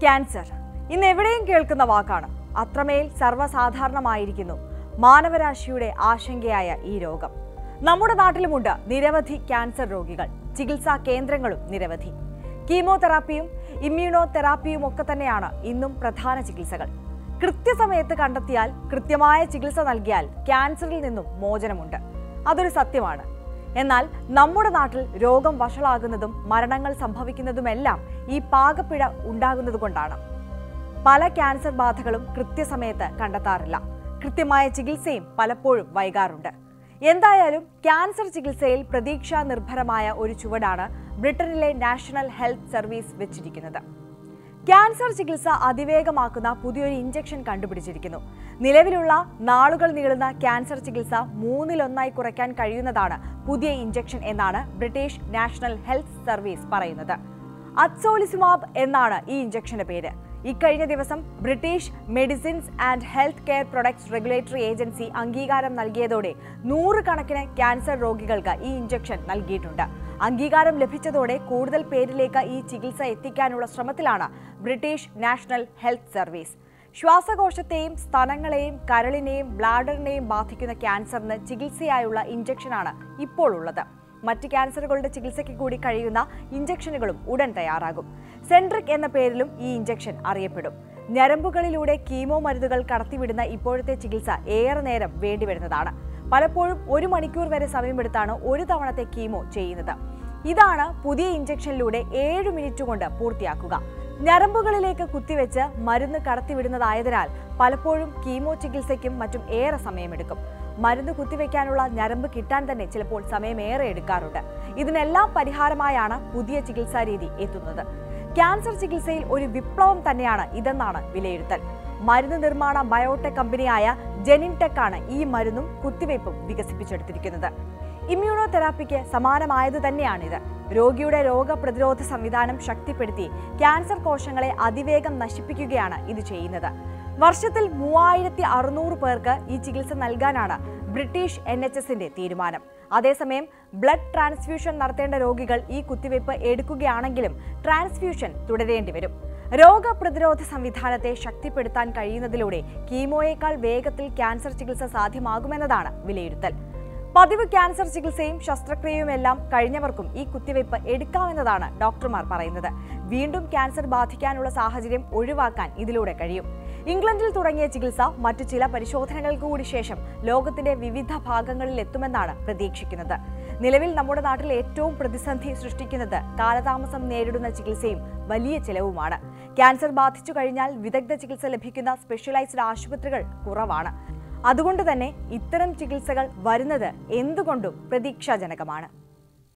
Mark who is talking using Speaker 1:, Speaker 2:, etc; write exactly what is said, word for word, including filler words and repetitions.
Speaker 1: Cancer ഇന്ന് എവിടെയും കേൾക്കുന്ന വാക്കാണ്. അത്രമേൽ സർവ്വസാധാരണമായിരിക്കുന്നു മാനവരാശിയുടെ ആശങ്കയായ ഈ രോഗം. നമ്മുടെ നാട്ടിലുമുണ്ട് നിരവധി ക്യാൻസർ രോഗികൾ. ചികിത്സാ കേന്ദ്രങ്ങളും നിരവധി. കീമോതെറാപ്പിയും ഇമ്മ്യൂണോ തെറാപ്പിയും ഒക്കെ തന്നെയാണ് ഇന്നും പ്രധാന ചികിത്സകൾ. കൃത്യസമയത്ത് കണ്ടെത്തിയാൽ, കൃത്യമായ ചികിത്സ നൽകിയാൽ ക്യാൻസറിൽ നിന്നും മോചനമുണ്ട്. അതൊരു സത്യമാണ്. എന്നാൽ നമ്മുടെ നാട്ടിൽ രോഗം വഷളാകുന്നതും മരണങ്ങൾ സംഭവിക്കുന്നതുമെല്ലാം ഈ പാകപ്പിഴ ഉണ്ടാകുന്നതുകൊണ്ടാണ്. പല ക്യാൻസർ ബാധകളും കൃത്യസമയത്ത് കണ്ടെത്താറില്ല. കൃത്യമായ ചികിത്സയും പലപ്പോഴും വൈകാറുണ്ട്. എന്തായാലും ക്യാൻസർ ചികിത്സയിൽ പ്രതീക്ഷാ നിർഭരമായ ഒരു ചുവടാണ് ബ്രിട്ടനിലെ നാഷണൽ ഹെൽത്ത് സർവീസ് വെച്ചിരിക്കുന്നത്. ക്യാൻസർ ചികിത്സ അതിവേഗമാക്കുന്ന പുതിയൊരു ഇഞ്ചക്ഷൻ കണ്ടുപിടിച്ചിരിക്കുന്നു. നിലവിലുള്ള നാളുകൾ നീളുന്ന ക്യാൻസർ ചികിത്സ മൂന്നിലൊന്നായി കുറയ്ക്കാൻ കഴിയുന്നതാണ് പുതിയ ഇഞ്ചക്ഷൻ എന്നാണ് ബ്രിട്ടീഷ് നാഷണൽ ഹെൽത്ത് സർവീസ് പറയുന്നത്. അറ്റ്സോളിസുമാബ് എന്നാണ് ഈ ഇഞ്ചക്ഷന്റെ പേര്. ഇക്കഴിഞ്ഞ ദിവസം British medicines and health care products regulatory agency അംഗീകാരം നൽകിയതോടെ നൂറുകണക്കിന് ക്യാൻസർ രോഗികൾക്ക് ഈ ഇഞ്ചക്ഷൻ നൽകിയിട്ടുണ്ട്. അംഗീകാരം ലഭിച്ചതോടെ കൂടുതൽ പേരിലേക്ക് ഈ ചികിത്സ എത്തിക്കാനുള്ള ശ്രമത്തിലാണ് ബ്രിട്ടീഷ് നാഷണൽ ഹെൽത്ത് സർവീസ്. ശ്വാസകോശത്തെയും സ്തനങ്ങളെയും കരളിനെയും ബ്ലാഡറിനെയും ബാധിക്കുന്ന ക്യാൻസറിന് ചികിത്സയായുള്ള ഇഞ്ചക്ഷനാണ് ഇപ്പോൾ ഉള്ളത്. മറ്റ് ക്യാൻസറുകളുടെ ചികിത്സയ്ക്ക് കൂടി കഴിയുന്ന ഇഞ്ചക്ഷനുകളും ഉടൻ തയ്യാറാകും. സെൻട്രിക് എന്ന പേരിലും ഈ ഇഞ്ചക്ഷൻ അറിയപ്പെടും. ഞരമ്പുകളിലൂടെ കീമോ മരുന്നുകൾ കടത്തിവിടുന്ന ഇപ്പോഴത്തെ ചികിത്സ ഏറെ നേരം വേണ്ടിവരുന്നതാണ്. പലപ്പോഴും ഒരു മണിക്കൂർ വരെ സമയമെടുത്താണ് ഒരു തവണത്തെ കീമോ ചെയ്യുന്നത്. ഇതാണ് പുതിയ ഇഞ്ചക്ഷനിലൂടെ ഏഴ് മിനിറ്റ് കൊണ്ട് പൂർത്തിയാക്കുക. ഞരമ്പുകളിലേക്ക് കുത്തിവെച്ച് മരുന്ന് കടത്തിവിടുന്നതായതിനാൽ പലപ്പോഴും കീമോ ചികിത്സയ്ക്കും മറ്റും ഏറെ സമയമെടുക്കും. മരുന്ന് കുത്തിവെക്കാനുള്ള ഞരമ്പ് കിട്ടാൻ തന്നെ ചിലപ്പോൾ സമയമേറെ എടുക്കാറുണ്ട്. ഇതിനെല്ലാം പരിഹാരമായാണ് പുതിയ ചികിത്സാ രീതി എത്തുന്നത്. ക്യാൻസർ ചികിത്സയിൽ ഒരു വിപ്ലവം തന്നെയാണ് ഇതെന്നാണ് വിലയിരുത്തൽ. മരുന്ന് നിർമ്മാണ ബയോടെക് കമ്പനിയായ ജെനിൻടെക് ആണ് ഈ മരുന്നും കുത്തിവയ്പും വികസിപ്പിച്ചെടുത്തിരിക്കുന്നത്. ഇമ്മ്യൂണോ തെറാപ്പിക്ക് സമാനമായത് തന്നെയാണിത്. രോഗിയുടെ രോഗപ്രതിരോധ സംവിധാനം ശക്തിപ്പെടുത്തി ക്യാൻസർ കോശങ്ങളെ അതിവേഗം നശിപ്പിക്കുകയാണ് ഇത് ചെയ്യുന്നത്. വർഷത്തിൽ മൂവായിരത്തി അറുന്നൂറ് പേർക്ക് ഈ ചികിത്സ നൽകാനാണ് ബ്രിട്ടീഷ് എൻ എച്ച് എസിന്റെ തീരുമാനം. അതേസമയം ബ്ലഡ് ട്രാൻസ്ഫ്യൂഷൻ നടത്തേണ്ട രോഗികൾ ഈ കുത്തിവയ്പ് എടുക്കുകയാണെങ്കിലും ട്രാൻസ്ഫ്യൂഷൻ തുടരേണ്ടി വരും. രോഗപ്രതിരോധ സംവിധാനത്തെ ശക്തിപ്പെടുത്താൻ കഴിയുന്നതിലൂടെ കീമോയേക്കാൾ വേഗത്തിൽ ക്യാൻസർ ചികിത്സ സാധ്യമാകുമെന്നതാണ് വിലയിരുത്തൽ. പതിവ് ക്യാൻസർ ചികിത്സയും ശസ്ത്രക്രിയയുമെല്ലാം കഴിഞ്ഞവർക്കും ഈ കുത്തിവയ്പ് എടുക്കാമെന്നതാണ് ഡോക്ടർമാർ പറയുന്നത്. വീണ്ടും ക്യാൻസർ ബാധിക്കാനുള്ള സാഹചര്യം ഒഴിവാക്കാൻ ഇതിലൂടെ കഴിയും. ഇംഗ്ലണ്ടിൽ തുടങ്ങിയ ചികിത്സ മറ്റു ചില പരിശോധനകൾക്ക് കൂടി ശേഷം ലോകത്തിന്റെ വിവിധ ഭാഗങ്ങളിൽ എത്തുമെന്നാണ് പ്രതീക്ഷിക്കുന്നത്. നിലവിൽ നമ്മുടെ നാട്ടിൽ ഏറ്റവും പ്രതിസന്ധി സൃഷ്ടിക്കുന്നത് കാലതാമസം നേരിടുന്ന ചികിത്സയും വലിയ ചെലവുമാണ്. ക്യാൻസർ ബാധിച്ചു കഴിഞ്ഞാൽ വിദഗ്ധ ചികിത്സ ലഭിക്കുന്ന സ്പെഷ്യലൈസ്ഡ് ആശുപത്രികൾ കുറവാണ്. അതുകൊണ്ട് തന്നെ ഇത്തരം ചികിത്സകൾ വരുന്നത് എന്തുകൊണ്ടും പ്രതീക്ഷാജനകമാണ്.